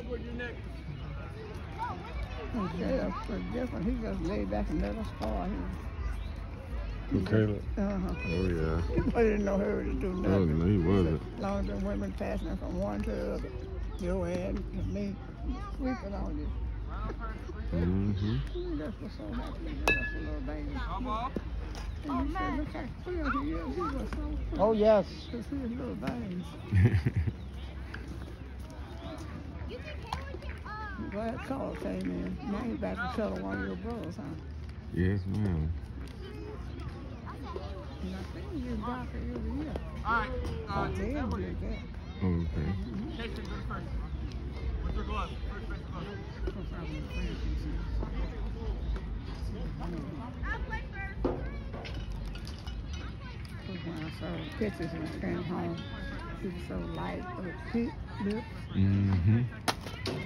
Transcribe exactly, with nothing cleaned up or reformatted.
Caleb was different. He just laid back and let us fall. Who, Caleb? Uh-huh. Oh, yeah. He wasn't in no hurry to do nothing. Oh, no, he wasn't. As long as the women passing from one to the other. Joanne and me sweeping on you. Mm-hmm. That's what's so happy. That's a little baby. And he said, look how clear he is. He was so clear. Oh, yes. Just his little veins. I'm glad Carl came in. Now he's back to tell one of your brothers, huh? Yes, ma'am. And I think you're doctor every year. All right. Uh, Oh, they did that. Oh, okay. Jason, go first. What's your glove? First, first glove. What's up with the friends, he said. When I saw the pictures and I came home, she was so light, with pink lips. Mm-hmm.